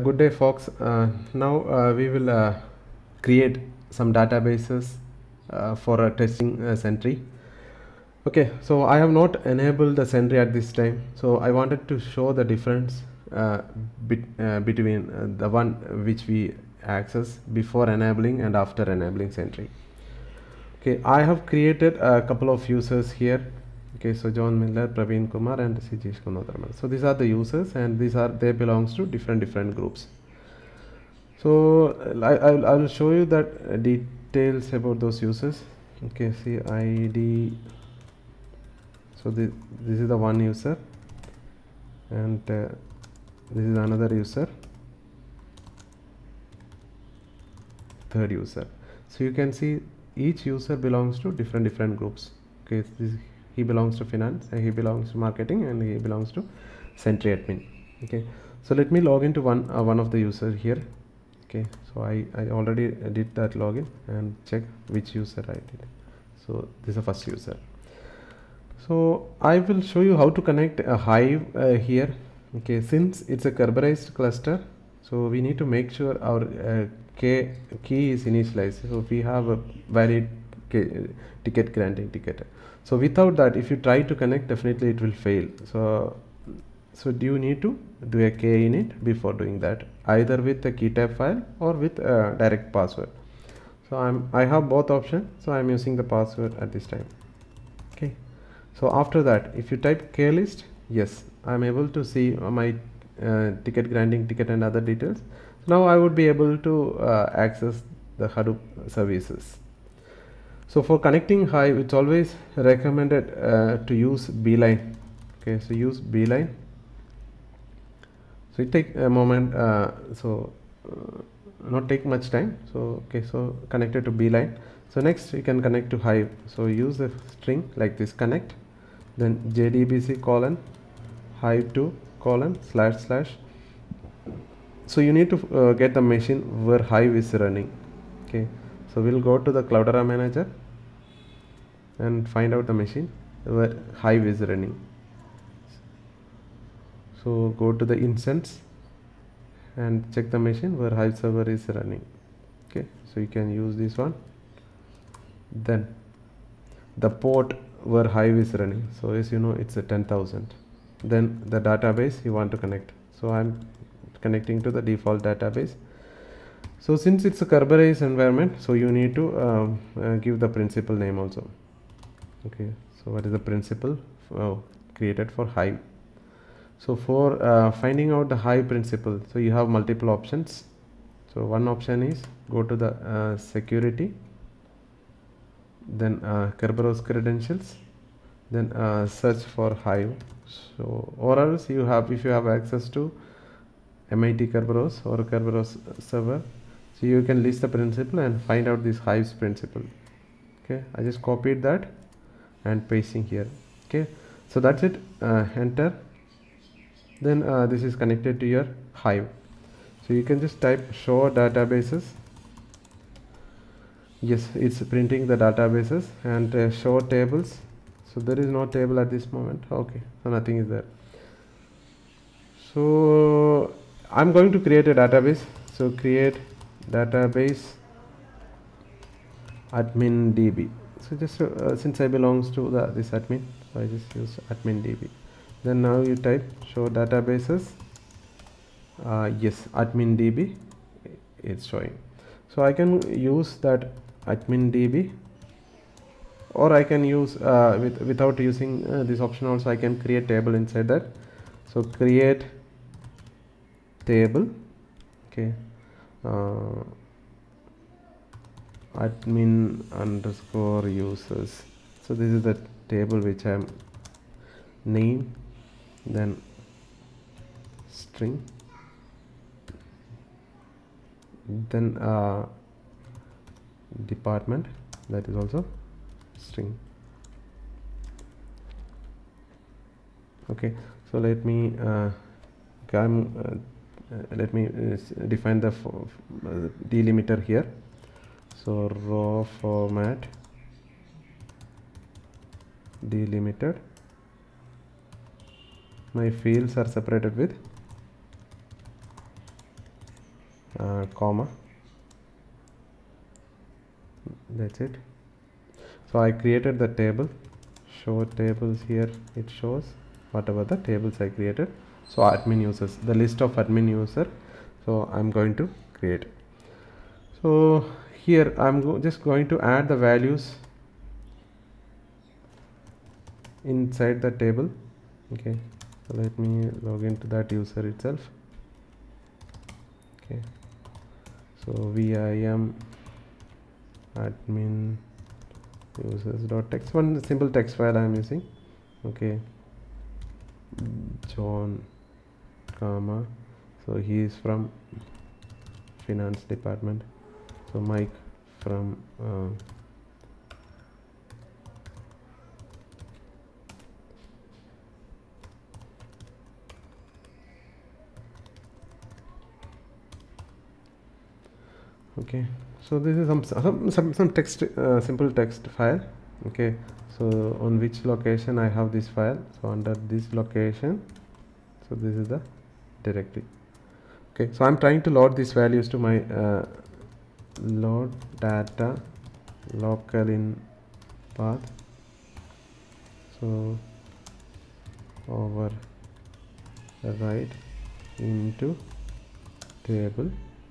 Good day, folks. Now we will create some databases for testing Sentry. Okay, so I have not enabled the Sentry at this time. So I wanted to show the difference between the one which we access before enabling and after enabling Sentry. Okay, I have created a couple of users here. Okay, so John Miller, Praveen Kumar, and Sijesh Kunodharman. So these are the users, and they belongs to different groups. So I will show you that details about those users. Okay, see ID. So this is the one user, and this is another user, third user. So you can see each user belongs to different groups. Okay, he belongs to finance, and he belongs to marketing, and he belongs to Sentry admin. Okay, so let me log into one of the users here. Okay, so I already did that login and check which user I did. So this is the first user. So I will show you how to connect a Hive here. Okay, since it's a Kerberized cluster, so we need to make sure our key is initialized. So we have a valid ticket granting ticket. So without that, if you try to connect, definitely it will fail. So do you need to do a key init before doing that, either with a key tab file or with a direct password. So I have both options, so I'm using the password at this time. Okay, so after that, if you type klist, yes, I'm able to see my ticket granting ticket and other details. Now I would be able to access the Hadoop services. So for connecting Hive, it's always recommended to use beeline. Okay, so use beeline. So it take a moment, not take much time. So okay, so connected to beeline. So next you can connect to Hive. So use the string like this, connect, then jdbc colon hive2 colon // so you need to get the machine where Hive is running. Okay, so we'll go to the Cloudera manager and find out the machine where Hive is running. So go to the instance and check the machine where Hive server is running. Okay, so you can use this one. Then the port where Hive is running, so as you know, it's a 10,000. Then the database you want to connect, so I'm connecting to the default database. So since it's a Kerberized environment, so you need to give the principal name also. Okay, so what is the principal created for Hive? So for finding out the Hive principal, so you have multiple options. So one option is go to the security, then Kerberos credentials, then search for Hive. So or else you have, if you have access to MIT Kerberos or Kerberos server, so you can list the principal and find out this Hive's principal. Okay, I just copied that and pasting here. Okay, so that's it. Enter. Then this is connected to your Hive. So you can just type show databases. Yes, it's printing the databases, and show tables. So there is no table at this moment. Okay, so nothing is there. So I'm going to create a database. So create database admin db. So just since I belongs to this admin, so I just use admin db. Then now you type show databases. Yes, admin db, it's showing. So I can use that admin db, or I can use without using this option also, I can create table inside that. So create table. Okay, admin underscore users. So this is the table which I'm name, then string, then department, that is also string. Okay, so let me define the delimiter here. So raw format delimited. My fields are separated with comma, that's it. So I created the table, show tables here, it shows whatever the tables I created. So admin users, the list of admin user, so I'm going to create. So here I'm just going to add the values inside the table. Okay, so let me log into that user itself. Okay, so vim admin users.text, one simple text file I am using. Okay, John, comma, so he is from finance department. So Mike from okay, so this is some text, simple text file. Okay, so on which location I have this file? So under this location, so this is the directory. Okay, so I'm trying to load these values to my load data local in path. So override into table.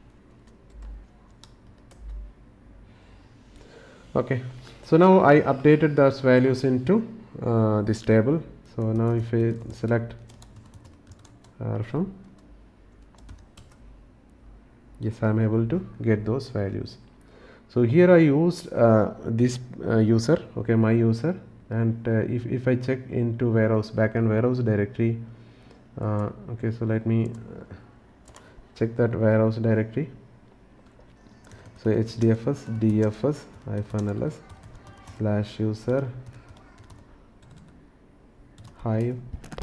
Okay, so now I updated those values into this table. So now if I select from, yes, I am able to get those values. So here I used this user, okay, my user, and if I check into warehouse, backend warehouse directory, okay, so let me check that warehouse directory. So hdfs dfs -ls /user hive.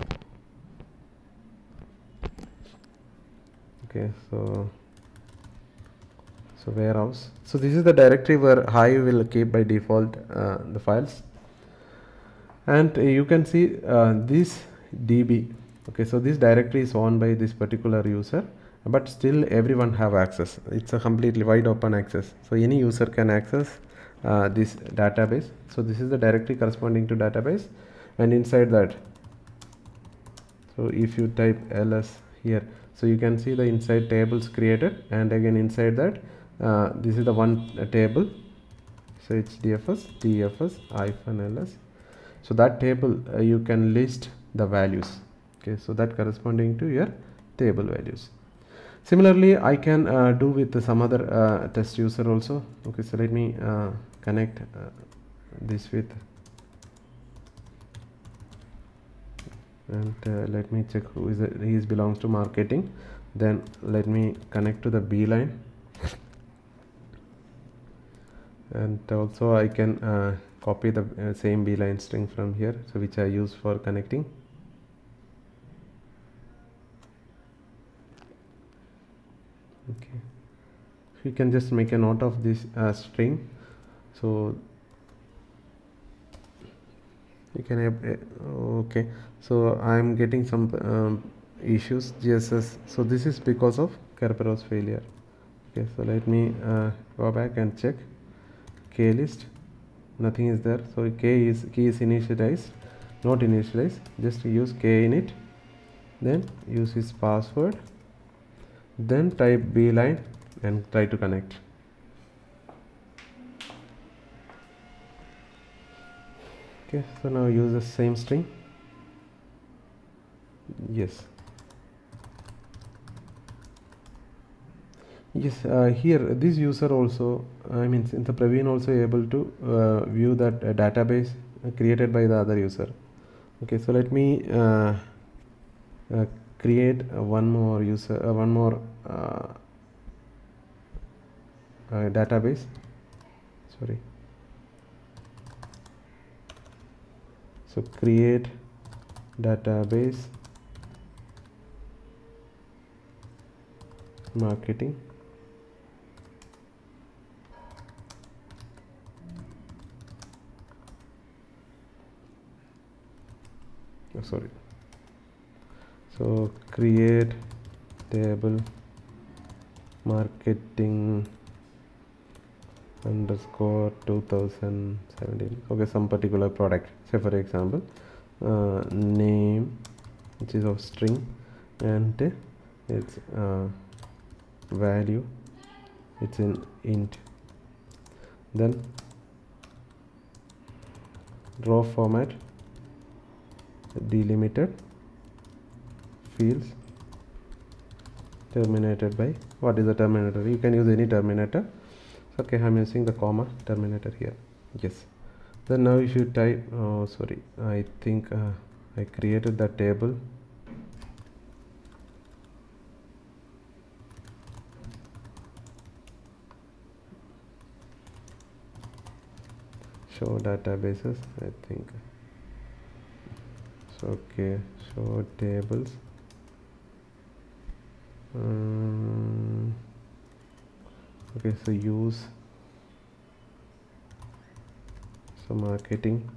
Okay, so warehouse. So this is the directory where Hive will keep by default the files, and you can see this db. Okay, so this directory is owned by this particular user, but still everyone have access. It's a completely wide open access, so any user can access this database. So this is the directory corresponding to database, and inside that, so if you type ls here, so you can see the inside tables created, and again inside that this is the one table. So it's dfs dfs -ls. So that table you can list the values. Okay, so that corresponding to your table values. Similarly, I can do with some other test user also. Okay, so let me connect this with, and let me check who is it. He belongs to marketing. Then let me connect to the beeline, and also I can copy the same beeline string from here, so which I use for connecting. Okay, you can just make a note of this string, so you can okay, so I'm getting some issues GSS. So this is because of Kerberos failure. Okay, so let me go back and check k list. Nothing is there, so key is initialized, not initialized. Just use k in it, then use his password, then type beeline and try to connect. Okay, so now use the same string. Yes, here this user also, I mean the Praveen also able to view that database created by the other user. Okay, so let me create one more user, one more database. Sorry. So create database marketing. Oh, sorry. So create table marketing underscore 2017. Okay, some particular product, say for example name, which is of string, and its value, it's in int. Then row format, delimited fields, terminated by, what is the terminator? You can use any terminator. Okay, I'm using the comma terminator here. Yes. Then now if you type, oh sorry, I think I created that table. Show databases, I think. So okay, show tables. Okay, so use some marketing.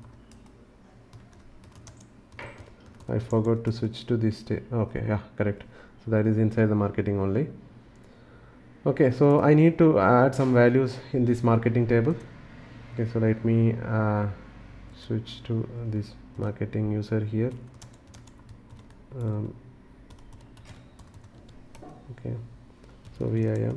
I forgot to switch to this. Okay, yeah, correct. So that is inside the marketing only. Okay, so I need to add some values in this marketing table. Okay, so let me switch to this marketing user here. Okay, so VIM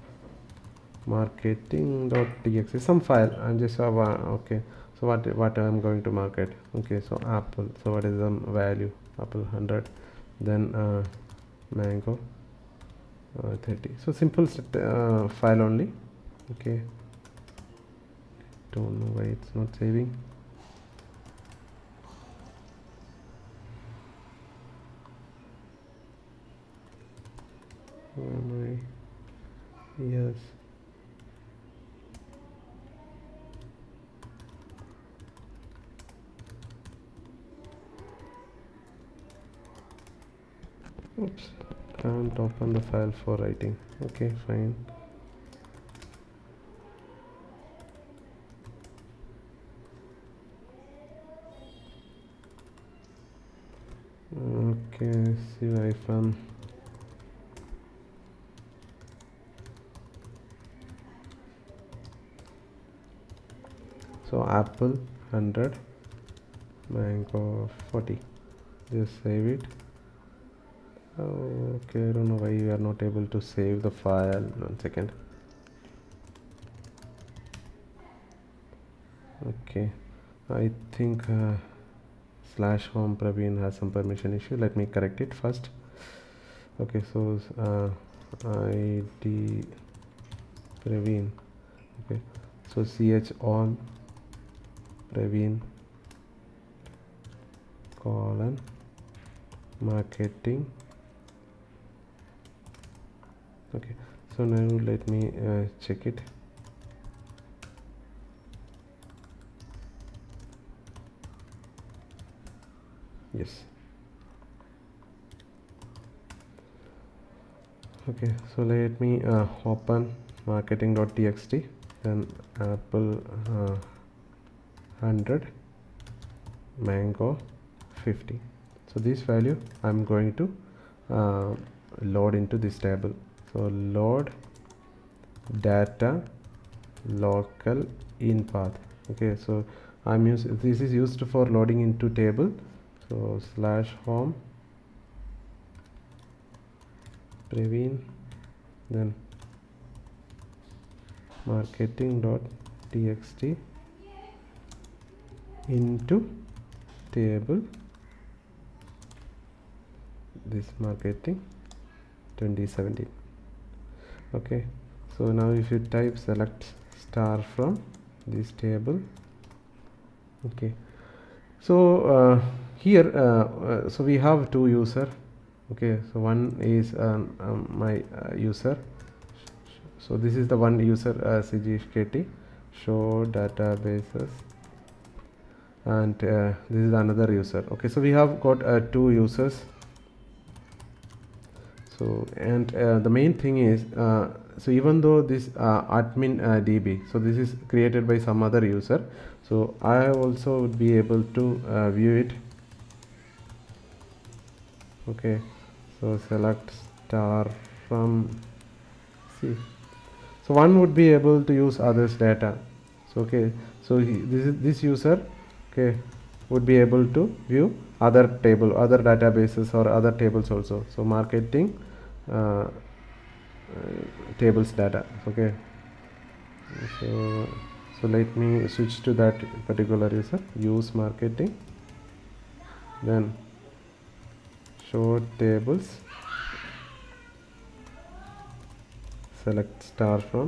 marketing.txt, some file. I'm just okay. So what I'm going to market? Okay, so apple. So what is the value? Apple 100. Then mango 30. So simple file only. Okay, don't know why it's not saving. Yes. Oops, can't open the file for writing. Okay, fine. Okay, see iPhone. So apple 100, mango 40. Just save it. Oh, okay, I don't know why you are not able to save the file. 1 second. Okay, I think slash home Praveen has some permission issue. Let me correct it first. Okay, so ID Praveen. Okay, so ch on Praveen colon marketing. Okay, so now let me check it. Yes. Okay, so let me open marketing.txt, then apple 100, mango 50. So this value I'm going to load into this table. So load data local in path. Okay, so I'm using, this is used for loading into table. So slash home Praveen, then marketing.txt into table, this marketing 2017. Okay, so now if you type select star from this table. Okay, so here so we have two user. Okay, so one is my user. So this is the one user CGKT show databases, and this is another user. Okay, so we have got two users. So and the main thing is so even though this admin DB, so this is created by some other user, so I also would be able to view it. Okay, so select star from see. So one would be able to use others data. So okay, so this user, okay, would be able to view other databases or other tables also. So marketing uh, tables data. Okay, so let me switch to that particular user. Use marketing, then show tables, select star from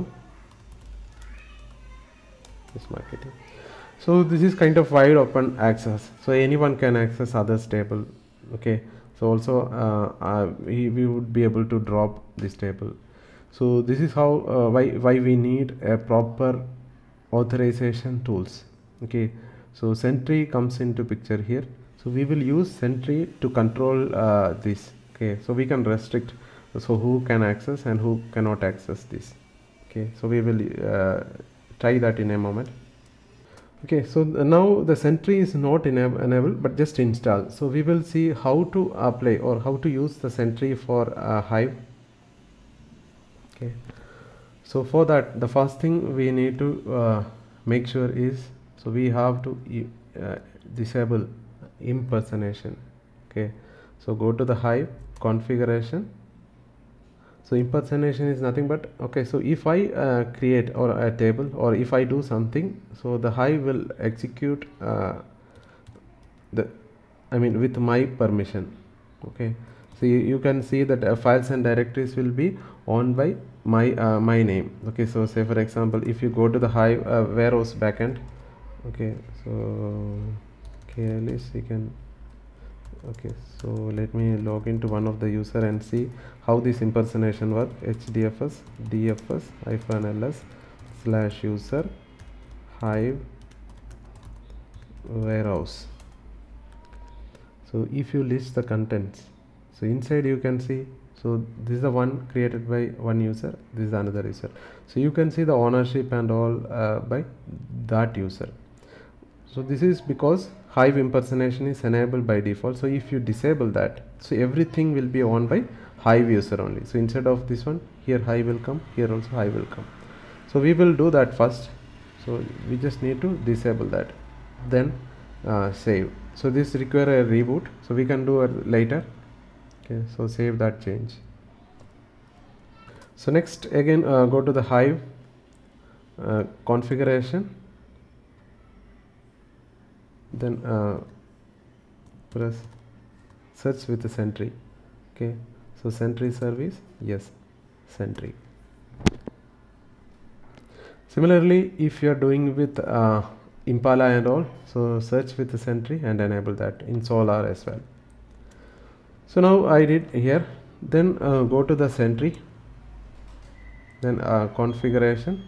this marketing. So this is kind of wide open access, so anyone can access others table. Okay, so also we would be able to drop this table. So this is how why we need a proper authorization tools. Okay, so Sentry comes into picture here. So we will use Sentry to control this. Okay, so we can restrict so who can access and who cannot access this. Okay, so we will try that in a moment. Okay, so now the Sentry is not enabled but just installed. So we will see how to apply or how to use the Sentry for Hive. Okay, so for that, the first thing we need to make sure is, so we have to disable impersonation. Okay, so go to the Hive configuration. So impersonation is nothing but, okay, so if I create or a table, or if I do something, so the Hive will execute with my permission. Okay, so you can see that files and directories will be owned by my name. Okay, so say for example, if you go to the Hive warehouse backend. Okay, so okay, at least you can. Okay, so let me log into one of the user and see how this impersonation work. hdfs dfs -ls /user Hive warehouse. So if you list the contents, so inside you can see, so this is the one created by one user, this is another user. So you can see the ownership and all by that user. So this is because Hive impersonation is enabled by default. So if you disable that, so everything will be owned by Hive user only. So instead of this one, here Hive will come, here also Hive will come. So we will do that first. So we just need to disable that, then save. So this require a reboot, so we can do it later. Okay, so save that change. So next again go to the Hive configuration, then press search with the Sentry. Okay, so Sentry service, yes, Sentry. Similarly, if you are doing with Impala and all, so search with the Sentry and enable that in Solar as well. So now I did here, then go to the Sentry, then configuration,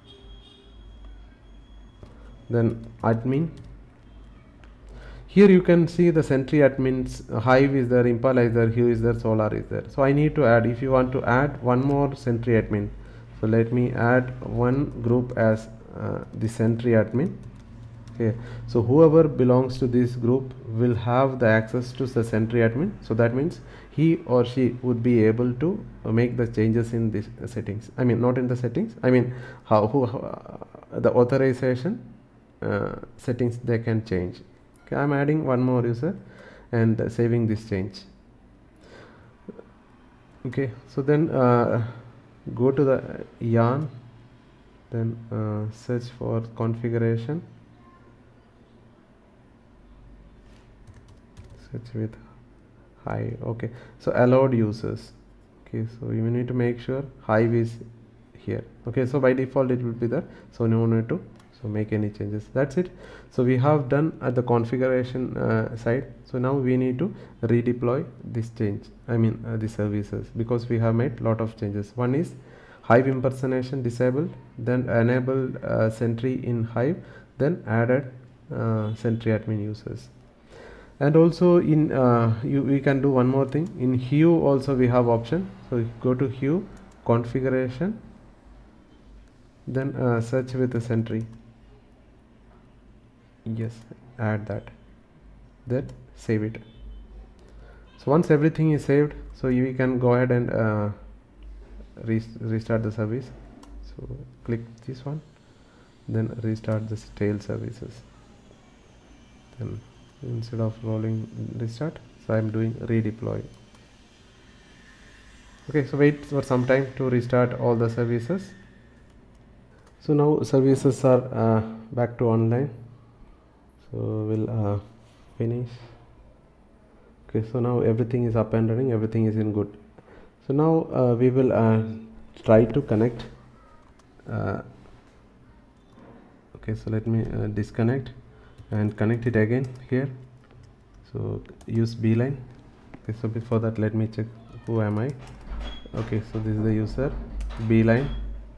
then admin. Here you can see the Sentry admins, Hive is there, Impala is there, Hive is there, Solar is there. So I need to add, if you want to add one more Sentry admin, so let me add one group as the Sentry admin. Okay, so whoever belongs to this group will have the access to the Sentry admin. So that means he or she would be able to make the changes in this settings. I mean, not in the settings, I mean the authorization settings they can change. Okay, I'm adding one more user and saving this change. Okay, so then go to the yarn, then search for configuration, search with Hive. Okay, so allowed users. Okay, so you need to make sure Hive is here. Okay, so by default it will be there, so no need to make any changes. That's it. So we have done at the configuration side. So now we need to redeploy this change, I mean the services, because we have made lot of changes. One is Hive impersonation disabled, then enabled Sentry in Hive, then added Sentry admin users. And also in we can do one more thing. In Hue also we have option. So go to Hue configuration, then search with the Sentry. Yes, add that, then save it. So once everything is saved, so we can go ahead and restart the service. So click this one, then restart the tail services. Then instead of rolling restart, so I'm doing redeploy. Okay, so wait for some time to restart all the services. So now services are back to online. So we'll finish. Okay, so now everything is up and running, everything is in good. So now we will try to connect. Okay, so let me disconnect and connect it again here. So use beeline. Okay, so before that let me check who am I. Okay, so this is the user, beeline.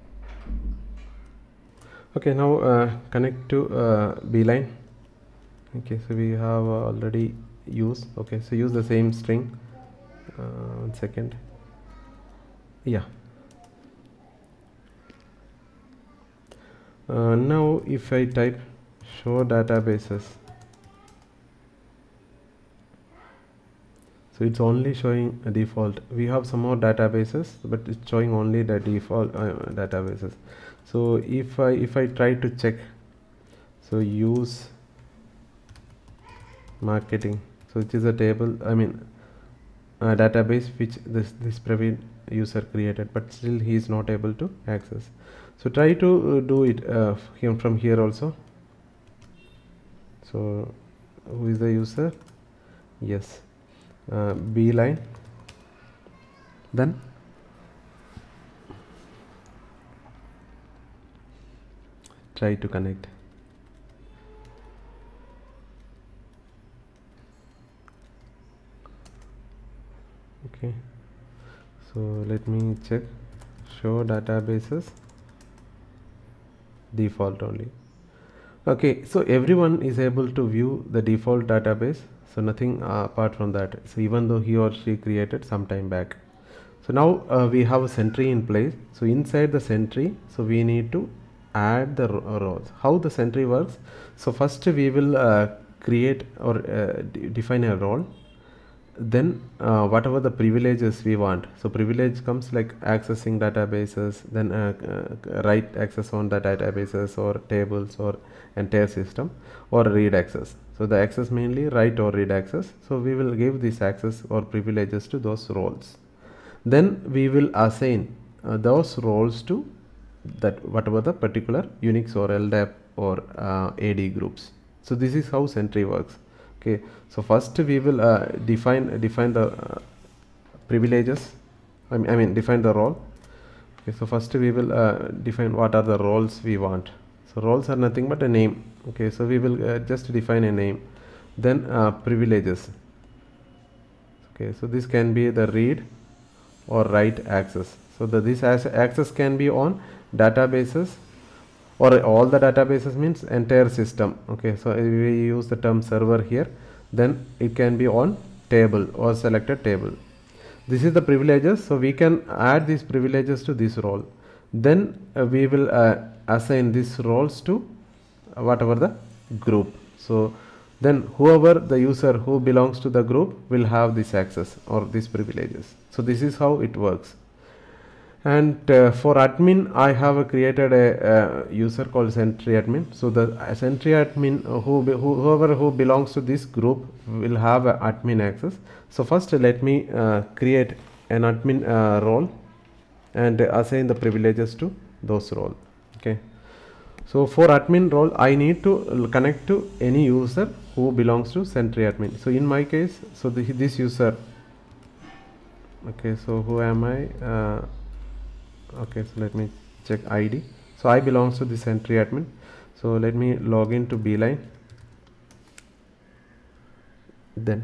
Okay, now connect to beeline. Okay, so we have already used. Okay, so use the same string. 1 second. Yeah. Now if I type show databases, so it's only showing a default. We have some more databases, but it's showing only the default databases. So if I try to check, so use marketing, so it is a table, I mean a database which this Praveen user created, but still he is not able to access. So try to do it from here also. So who is the user? Yes, beeline. Then try to connect. Okay, so let me check show databases, default only. Okay, so everyone is able to view the default database, so nothing apart from that. So even though he or she created some time back. So now we have a Sentry in place. So inside the Sentry, so we need to add the roles. How the Sentry works? So first we will create or define a role. Then whatever the privileges we want, so privilege comes like accessing databases, then write access on the databases or tables or entire system, or read access. So the access mainly write or read access, so we will give this access or privileges to those roles. Then we will assign those roles to that whatever the particular Unix or LDAP or AD groups. So this is how Sentry works. Okay, so first we will define the privileges. I mean define the role. Okay, so first we will define what are the roles we want. So roles are nothing but a name. Okay, so we will just define a name. Then privileges. Okay, so this can be the read or write access. So this access can be on databases, or all the databases means entire system. Okay, so we use the term server here. Then it can be on table or selected table. This is the privileges, so we can add these privileges to this role. Then we will assign these roles to whatever the group. So then whoever the user who belongs to the group will have this access or these privileges. So this is how it works. And for admin, I have created a user called Sentry admin. So the Sentry admin, whoever who belongs to this group will have admin access. So first let me create an admin role and assign the privileges to those role. Okay, so for admin role I need to connect to any user who belongs to Sentry admin. So in my case, so this user. Okay, so who am I? Okay, so let me check ID. So I belongs to the Sentry admin. So let me log in to beeline. Then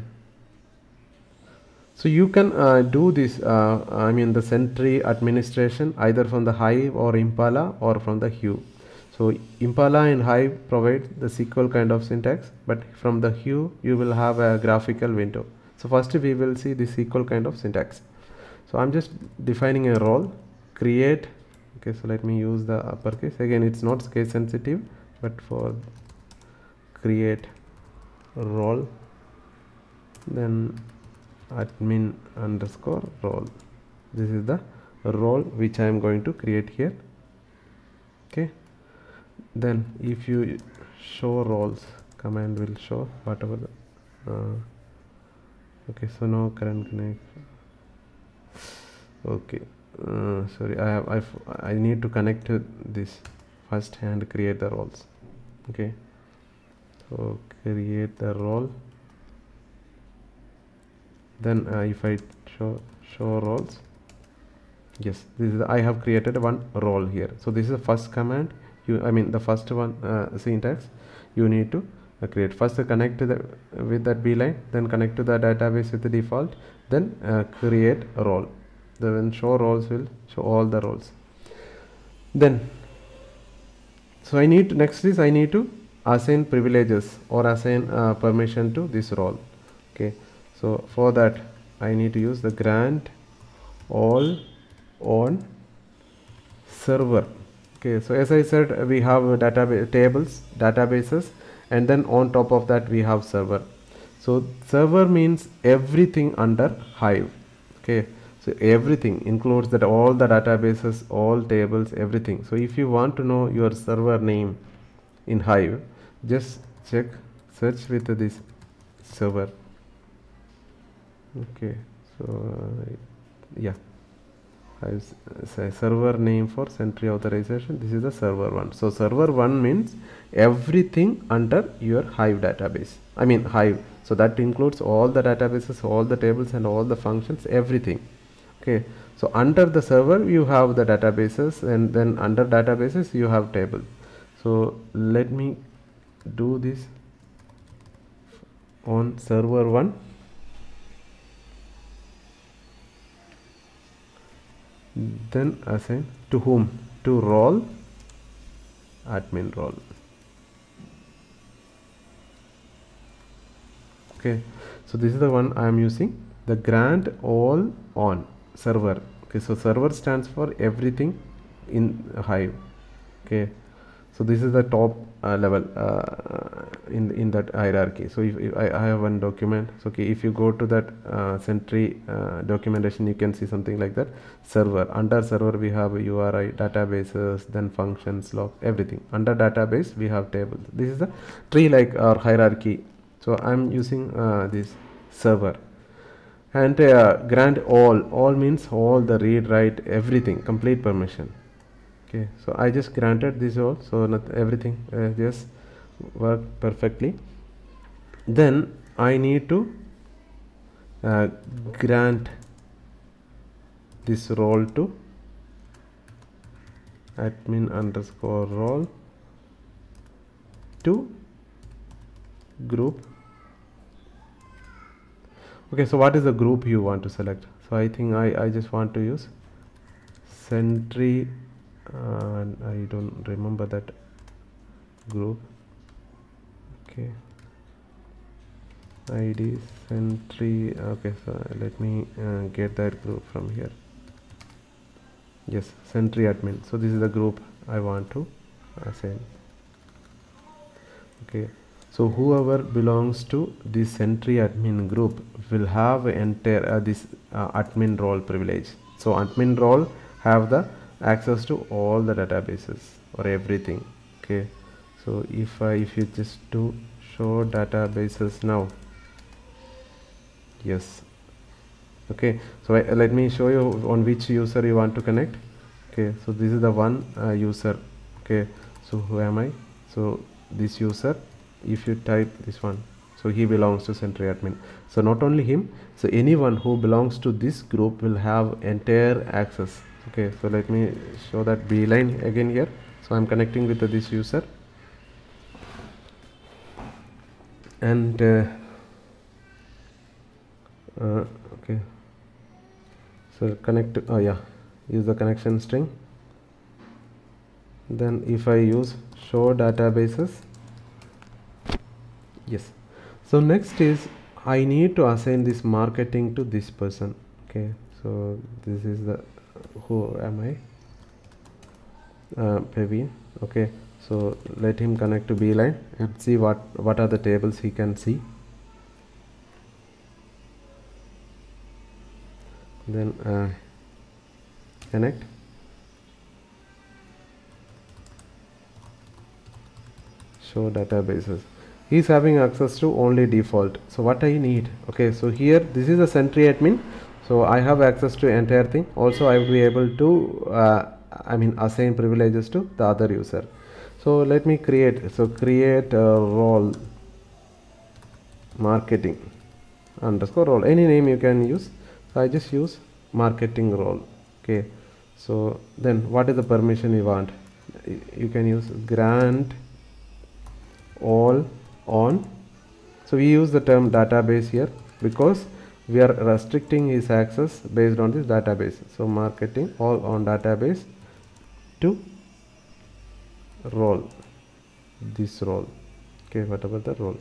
so you can do this I mean the Sentry administration either from the Hive or Impala or from the Hive. So Impala and Hive provide the SQL kind of syntax, but from the Hive you will have a graphical window. So first we will see the SQL kind of syntax. So I'm just defining a role, create. Okay, so let me use the uppercase. Again, it's not case sensitive, but for create role, then admin underscore role. This is the role which I am going to create here. Okay, then if you show roles, command will show whatever the, okay, so no current connect. Okay, sorry, I need to connect to this first and create the roles. Okay, so create the role, then if I show roles, yes, this is I have created one role here. So this is the first command, I mean the first one syntax you need to create. First connect to the with that beeline, then connect to the database with the default, then create a role. Then show roles will show all the roles. Then so I need to, next is I need to assign privileges or assign permission to this role. Okay, so for that I need to use the grant all on server. Okay, so as I said, we have database tables, databases, and then on top of that we have server. So server means everything under Hive. Okay, so everything includes that, all the databases, all tables, everything. So if you want to know your server name in Hive, just search with this server. Okay, so yeah, server name for Sentry authorization. This is the server one. So server one means everything under your Hive database, I mean Hive. So that includes all the databases, all the tables, and all the functions, everything. Okay, so under the server you have the databases, and then under databases you have tables. So let me do this on server one. Then assign to whom? To role, admin role. Okay, so this is the one I am using, the grant all on server. Okay, so server stands for everything in Hive. Okay, so this is the top level in that hierarchy. So if I have one document, so okay, if you go to that Sentry documentation, you can see something like that. Server, under server we have URI, databases, then functions, log, everything. Under database we have tables. This is the tree like or hierarchy. So I'm using this server. And grant all means all the read, write, everything, complete permission. Okay, so I just granted this all, so not everything just work perfectly. Then I need to grant this role to admin underscore role to group. Okay, so what is the group you want to select? So I think I just want to use Sentry, I don't remember that group. Okay, ID Sentry. Okay, so let me get that group from here. Yes, Sentry admin. So this is the group I want to assign. Okay, so whoever belongs to this Sentry admin group will have entire this admin role privilege. So admin role have the access to all the databases or everything. Okay, so if you just do show databases now, yes. Okay, so let me show you on which user you want to connect. Okay, so this is the one user. Okay, so who am I? So this user, if you type this one, so he belongs to Sentry admin. So not only him, so anyone who belongs to this group will have entire access. Okay, so let me show that beeline again here. So I'm connecting with this user, and okay, so connect, oh yeah, use the connection string. Then if I use show databases, yes. So next is I need to assign this marketing to this person. Okay, so this is the, who am I? Praveen. Okay, so let him connect to beeline and see what are the tables he can see. Then connect. Show databases. He's having access to only default. So what I need, okay, so here this is a Sentry admin, so I have access to entire thing. Also I will be able to assign privileges to the other user. So let me create a role marketing underscore role, any name you can use. So I just use marketing role. Okay, so then what is the permission you want? You can use grant all on. So we use the term database here because we are restricting his access based on this database. So marketing all on database to role, this role. Okay, whatever the role.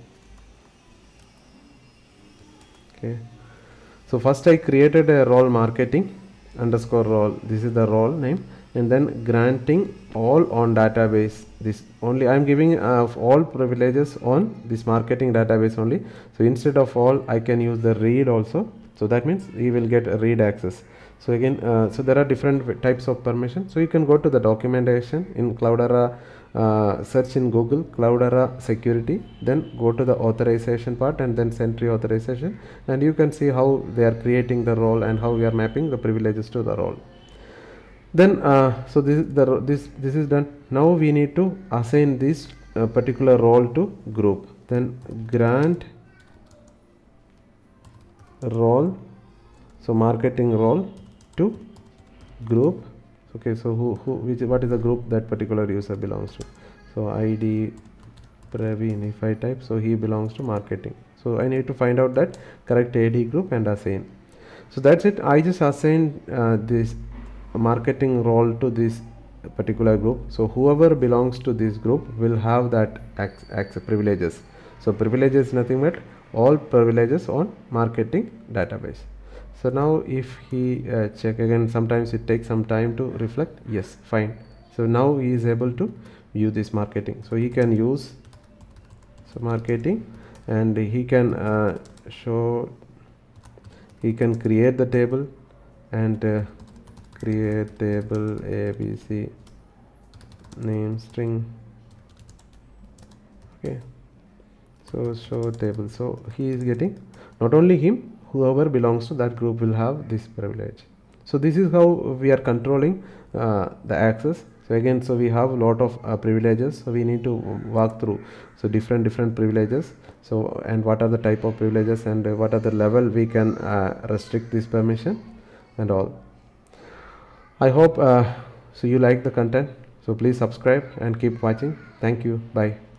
Okay, so first I created a role marketing underscore role, this is the role name, and then granting all on database. This only I am giving all privileges on this marketing database only. So instead of all I can use the read also, so that means he will get a read access. So again so there are different types of permission. So you can go to the documentation in Cloudera, search in Google Cloudera security, then go to the authorization part and then Sentry authorization, and you can see how they are creating the role and how we are mapping the privileges to the role. Then so this is done. Now we need to assign this particular role to group. Then grant role, so marketing role to group. Okay, so what is the group that particular user belongs to? So ID Praveen, if I type, so he belongs to marketing. So I need to find out that correct AD group and assign. So that's it. I just assigned this marketing role to this particular group. So whoever belongs to this group will have that access privileges. So privileges is nothing but all privileges on marketing database. So now if he check again, sometimes it takes some time to reflect. Yes, fine. So now he is able to view this marketing. So he can use marketing, and he can show, he can create the table and create table ABC name string. Okay, so show table. So he is getting, not only him, whoever belongs to that group will have this privilege. So this is how we are controlling the access. So again, so we have a lot of privileges, so we need to walk through so different privileges. So and what are the type of privileges and what are the level we can restrict this permission and all. I hope so you like the content, so please subscribe and keep watching. Thank you. Bye.